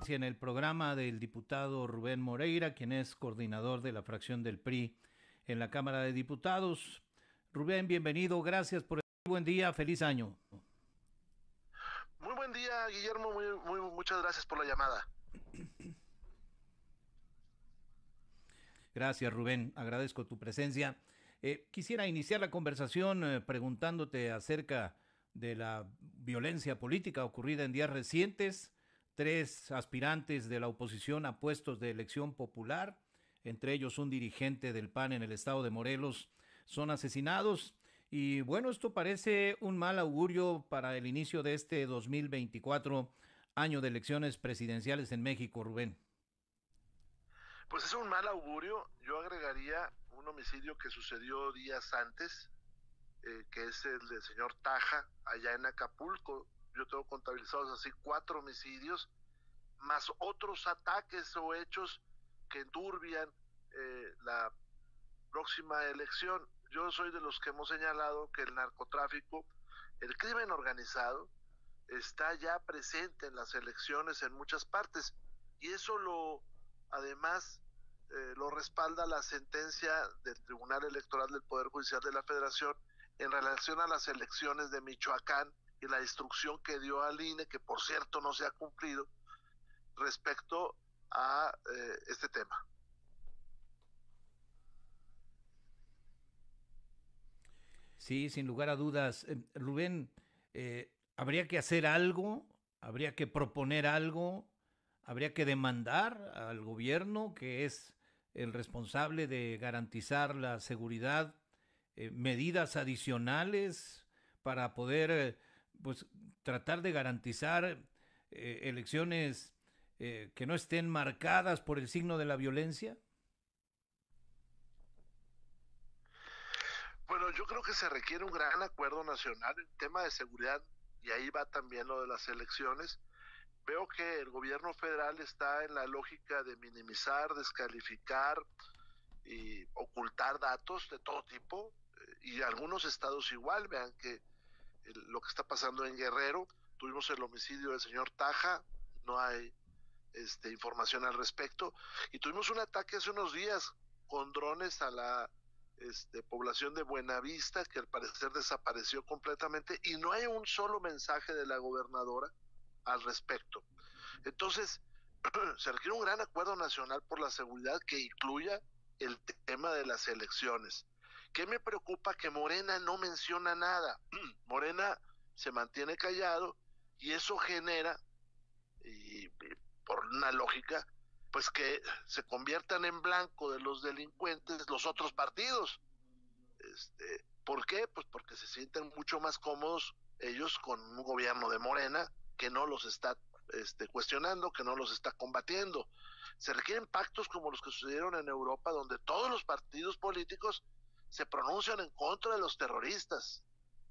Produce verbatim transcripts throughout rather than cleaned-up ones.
en el programa del diputado Rubén Moreira, quien es coordinador de la fracción del P R I en la Cámara de Diputados. Rubén, bienvenido, gracias por el buen día, feliz año. Muy buen día, Guillermo, muy, muy, muchas gracias por la llamada. Gracias, Rubén, agradezco tu presencia. Eh, quisiera iniciar la conversación eh, preguntándote acerca de la violencia política ocurrida en días recientes. Tres aspirantes de la oposición a puestos de elección popular, entre ellos un dirigente del P A N en el estado de Morelos, son asesinados. Y bueno, esto parece un mal augurio para el inicio de este dos mil veinticuatro, año de elecciones presidenciales en México, Rubén. Pues es un mal augurio. Yo agregaría un homicidio que sucedió días antes, eh, que es el del señor Taja, allá en Acapulco. Yo tengo contabilizados así cuatro homicidios, más otros ataques o hechos que enturbian eh, la próxima elección. Yo soy de los que hemos señalado que el narcotráfico, el crimen organizado, está ya presente en las elecciones en muchas partes, y eso lo, además, eh, lo respalda la sentencia del Tribunal Electoral del Poder Judicial de la Federación en relación a las elecciones de Michoacán y la instrucción que dio al I N E, que por cierto no se ha cumplido, respecto a eh, este tema. Sí, sin lugar a dudas. Eh, Rubén, eh, ¿habría que hacer algo? ¿Habría que proponer algo? ¿Habría que demandar al gobierno, que es el responsable de garantizar la seguridad, eh, medidas adicionales para poder eh, pues, tratar de garantizar eh, elecciones eh, que no estén marcadas por el signo de la violencia? Bueno, yo creo que se requiere un gran acuerdo nacional en tema de seguridad, y ahí va también lo de las elecciones. Veo que el gobierno federal está en la lógica de minimizar, descalificar y ocultar datos de todo tipo, eh, y algunos estados igual. Vean que el, lo que está pasando en Guerrero, tuvimos el homicidio del señor Taja, no hay este, información al respecto, y tuvimos un ataque hace unos días con drones a la este, población de Buenavista, que al parecer desapareció completamente, y no hay un solo mensaje de la gobernadora al respecto. Entonces, se requiere un gran acuerdo nacional por la seguridad que incluya el tema de las elecciones. ¿Qué me preocupa? Que Morena no menciona nada. Morena se mantiene callado, y eso genera, y, y por una lógica, pues que se conviertan en blanco de los delincuentes los otros partidos. Este, ¿Por qué? Pues porque se sienten mucho más cómodos ellos con un gobierno de Morena que no los está este, cuestionando, que no los está combatiendo. Se requieren pactos como los que sucedieron en Europa, donde todos los partidos políticos se pronuncian en contra de los terroristas.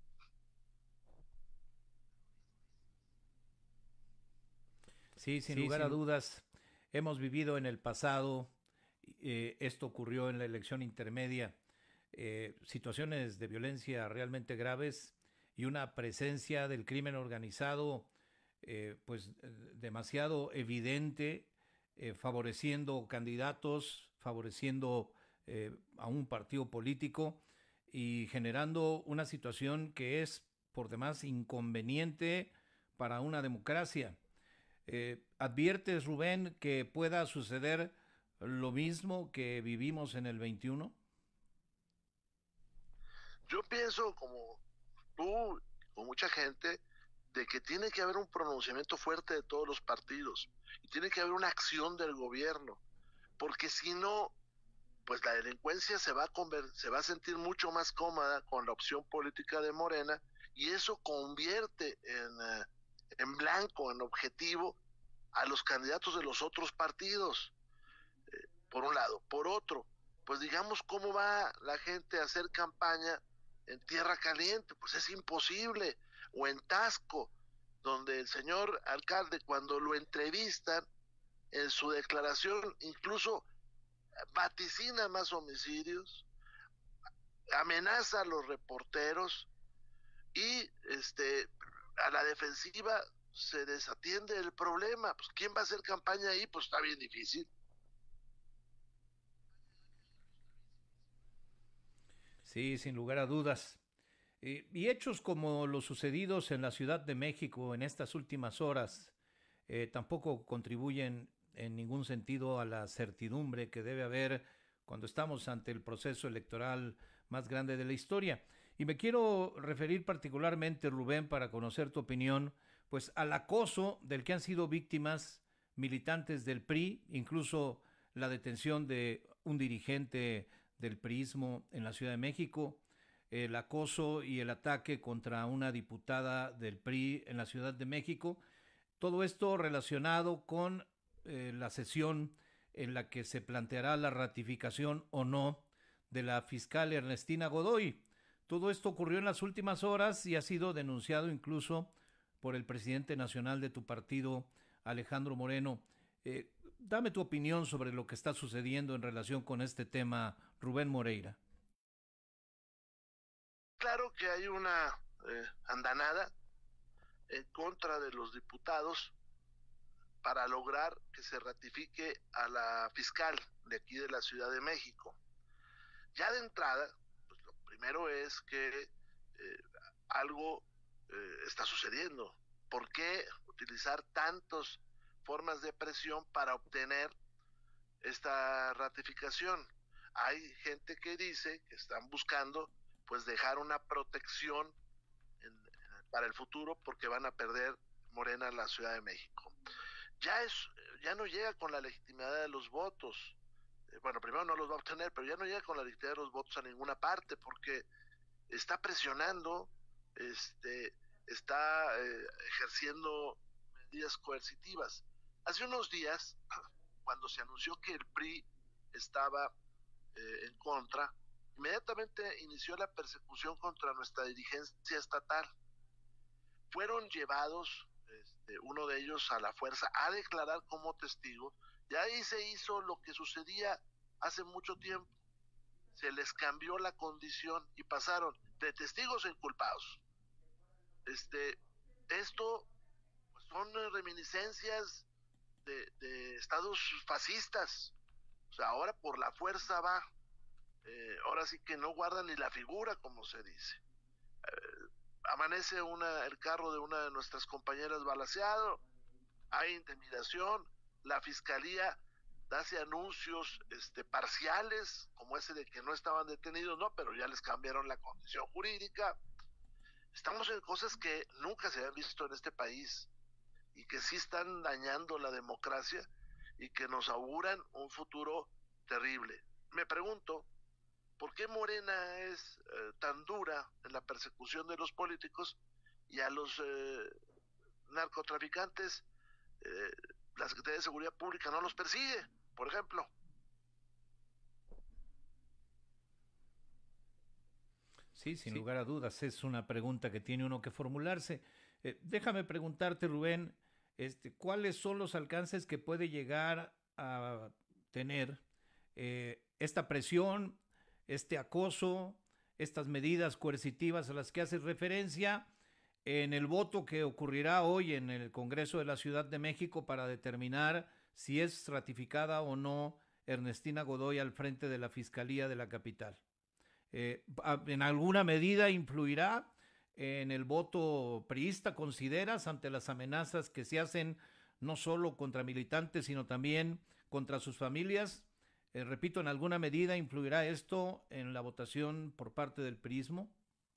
Sí, sin lugar a dudas, hemos vivido en el pasado, eh, esto ocurrió en la elección intermedia, eh, situaciones de violencia realmente graves y una presencia del crimen organizado eh, pues eh, demasiado evidente, eh, favoreciendo candidatos, favoreciendo eh, a un partido político y generando una situación que es por demás inconveniente para una democracia. Eh, ¿Adviertes, Rubén, que pueda suceder lo mismo que vivimos en el veintiuno? Yo pienso, como tú, con mucha gente, de que tiene que haber un pronunciamiento fuerte de todos los partidos, y tiene que haber una acción del gobierno, porque si no, pues la delincuencia se va a conver- se va a sentir mucho más cómoda con la opción política de Morena, y eso convierte en, uh, en blanco, en objetivo, a los candidatos de los otros partidos, eh, por un lado. Por otro, pues digamos, ¿cómo va la gente a hacer campaña en Tierra Caliente? Pues es imposible. O en Tasco, donde el señor alcalde, cuando lo entrevistan, en su declaración incluso vaticina más homicidios, amenaza a los reporteros, y este a la defensiva se desatiende el problema. Pues ¿quién va a hacer campaña ahí? Pues está bien difícil. Sí, sin lugar a dudas. Eh, y hechos como los sucedidos en la Ciudad de México en estas últimas horas eh, tampoco contribuyen en ningún sentido a la certidumbre que debe haber cuando estamos ante el proceso electoral más grande de la historia. Y me quiero referir particularmente, Rubén, para conocer tu opinión, pues al acoso del que han sido víctimas militantes del P R I, incluso la detención de un dirigente del PRIismo en la Ciudad de México, el acoso y el ataque contra una diputada del P R I en la Ciudad de México. Todo esto relacionado con eh, la sesión en la que se planteará la ratificación o no de la fiscal Ernestina Godoy. Todo esto ocurrió en las últimas horas y ha sido denunciado incluso por el presidente nacional de tu partido, Alejandro Moreno. Eh, dame tu opinión sobre lo que está sucediendo en relación con este tema, Rubén Moreira. Claro que hay una eh, andanada en contra de los diputados para lograr que se ratifique a la fiscal de aquí de la Ciudad de México. Ya de entrada, pues lo primero es que eh, algo eh, está sucediendo. ¿Por qué utilizar tantas formas de presión para obtener esta ratificación? Hay gente que dice que están buscando pues dejar una protección en, para el futuro porque van a perder Morena la Ciudad de México. Ya es, ya no llega con la legitimidad de los votos. Eh, bueno, primero no los va a obtener, pero ya no llega con la legitimidad de los votos a ninguna parte porque está presionando, este, está eh, ejerciendo medidas coercitivas. Hace unos días, cuando se anunció que el P R I estaba eh, en contra, inmediatamente inició la persecución contra nuestra dirigencia estatal. Fueron llevados, este, uno de ellos a la fuerza, a declarar como testigo, y ahí se hizo lo que sucedía hace mucho tiempo. Se les cambió la condición y pasaron de testigos a inculpados. Este, esto pues, son reminiscencias de, de estados fascistas. O sea, ahora por la fuerza va. Eh, ahora sí que no guardan ni la figura, como se dice. Eh, amanece una, el carro de una de nuestras compañeras balaceado, hay intimidación, la fiscalía hace anuncios este, parciales, como ese de que no estaban detenidos, no, pero ya les cambiaron la condición jurídica. Estamos en cosas que nunca se habían visto en este país y que sí están dañando la democracia y que nos auguran un futuro terrible. Me pregunto, ¿por qué Morena es eh, tan dura en la persecución de los políticos y a los eh, narcotraficantes eh, la Secretaría de Seguridad Pública no los persigue, por ejemplo? Sí, sin sí. lugar a dudas, es una pregunta que tiene uno que formularse. Eh, déjame preguntarte, Rubén, este, ¿cuáles son los alcances que puede llegar a tener eh, esta presión, este acoso, estas medidas coercitivas a las que haces referencia en el voto que ocurrirá hoy en el Congreso de la Ciudad de México para determinar si es ratificada o no Ernestina Godoy al frente de la Fiscalía de la capital? Eh, ¿En alguna medida influirá en el voto priista, consideras, ante las amenazas que se hacen no solo contra militantes, sino también contra sus familias? Eh, repito, ¿en alguna medida influirá esto en la votación por parte del priismo?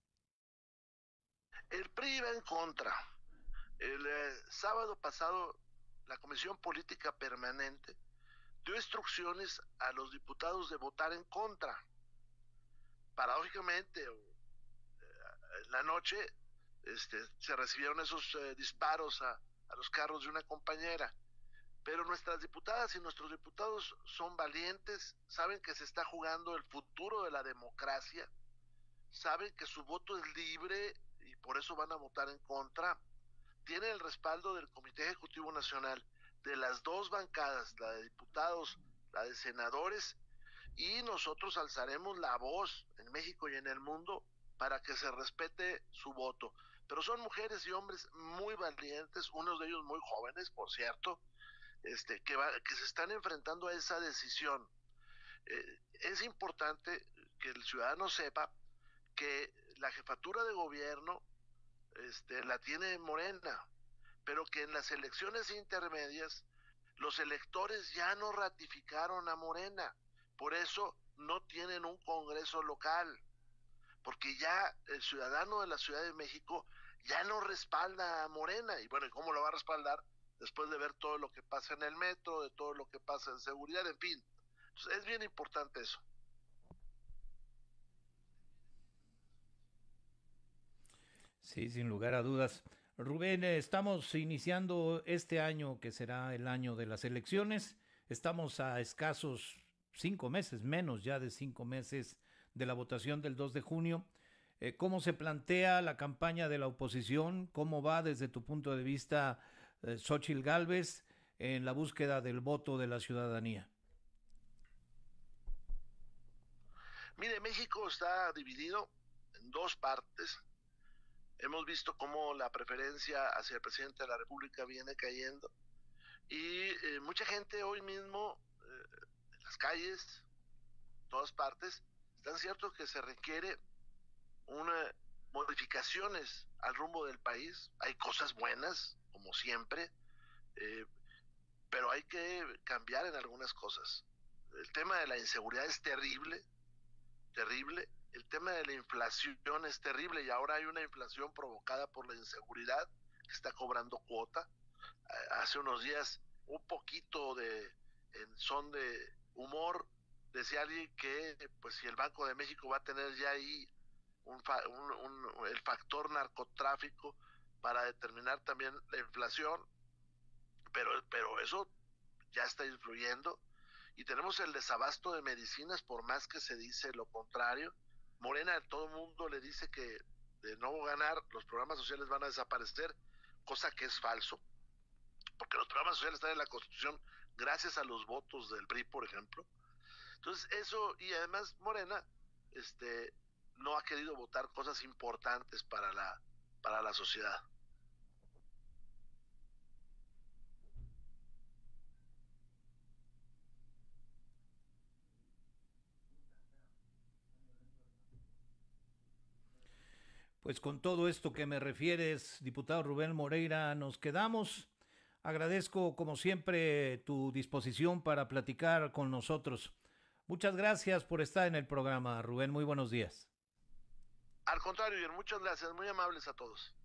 El P R I va en contra. El eh, sábado pasado, la Comisión Política Permanente dio instrucciones a los diputados de votar en contra. Paradójicamente, en la noche este, se recibieron esos eh, disparos a, a los carros de una compañera. Pero nuestras diputadas y nuestros diputados son valientes, saben que se está jugando el futuro de la democracia, saben que su voto es libre y por eso van a votar en contra. Tienen el respaldo del Comité Ejecutivo Nacional, de las dos bancadas, la de diputados, la de senadores, y nosotros alzaremos la voz en México y en el mundo para que se respete su voto. pero son mujeres y hombres muy valientes, unos de ellos muy jóvenes, por cierto, este, que, va, que se están enfrentando a esa decisión. Eh, es importante que el ciudadano sepa que la jefatura de gobierno este, la tiene Morena, pero que en las elecciones intermedias los electores ya no ratificaron a Morena, por eso no tienen un congreso local, porque ya el ciudadano de la Ciudad de México ya no respalda a Morena, y bueno, ¿y cómo lo va a respaldar? Después de ver todo lo que pasa en el metro, de todo lo que pasa en seguridad, en fin. Entonces, es bien importante eso. Sí, sin lugar a dudas. Rubén, eh, estamos iniciando este año que será el año de las elecciones. Estamos a escasos cinco meses, menos ya de cinco meses de la votación del dos de junio. Eh, ¿Cómo se plantea la campaña de la oposición? ¿Cómo va desde tu punto de vista eh, Xóchitl Gálvez en la búsqueda del voto de la ciudadanía? Mire, México está dividido en dos partes. Hemos visto cómo la preferencia hacia el presidente de la República viene cayendo y eh, mucha gente hoy mismo eh, en las calles, en todas partes, están ciertos que se requiere una modificaciones al rumbo del país. Hay cosas buenas, como siempre, eh, pero hay que cambiar en algunas cosas. El tema de la inseguridad es terrible, terrible. El tema de la inflación es terrible y ahora hay una inflación provocada por la inseguridad que está cobrando cuota. Hace unos días, un poquito de en son de humor, decía alguien que pues si el Banco de México va a tener ya ahí un, un, un, el factor narcotráfico para determinar también la inflación, pero, pero eso ya está influyendo y tenemos el desabasto de medicinas por más que se dice lo contrario. Morena, todo el mundo le dice que de no ganar los programas sociales van a desaparecer, cosa que es falso, porque los programas sociales están en la Constitución gracias a los votos del P R I, por ejemplo. Entonces eso, y además Morena este, no ha querido votar cosas importantes para la, para la sociedad. Pues con todo esto que me refieres, diputado Rubén Moreira, nos quedamos. Agradezco, como siempre, tu disposición para platicar con nosotros. Muchas gracias por estar en el programa, Rubén. Muy buenos días. Al contrario, muchas gracias. Muy amables a todos.